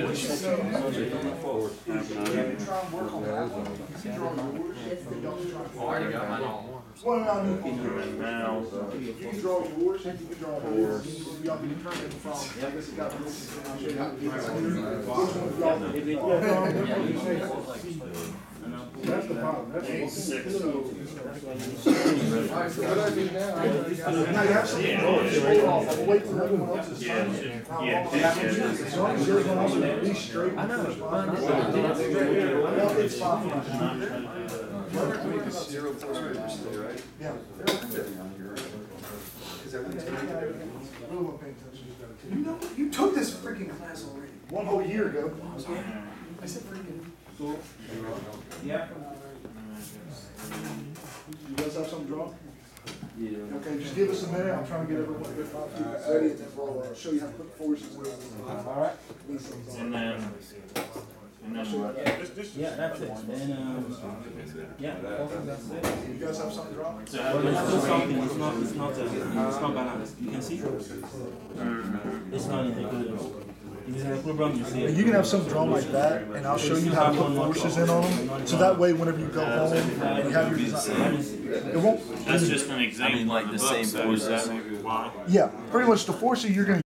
already got mine all. Well, now, you can draw yours, you can draw yours. Y'all can determine from, I guess it got. That's the problem. That's the now you have some wait for everyone else's turn. As long as yours on at least straight. I know. It's fine. Zero force majeure today, right? Yeah. You know, you took this freaking class already. 1 whole year ago. I said freaking. Yeah. You guys have something drawn? Yeah. Okay, just give us a minute. I'm trying to get everyone a good copy ready, and then we'll show you how to put forces in. All right. And then Yeah, that's it. Then yeah, that's it. You guys have something drawn? Well, there's still something. It's not balanced. You can see. It's not included. You can have something drawn like that, and I'll show you how to put forces in on them. So that way, whenever you go home, you have your design. It won't. that's just an example. I mean, like the same forces. Yeah, pretty much the forces you're going to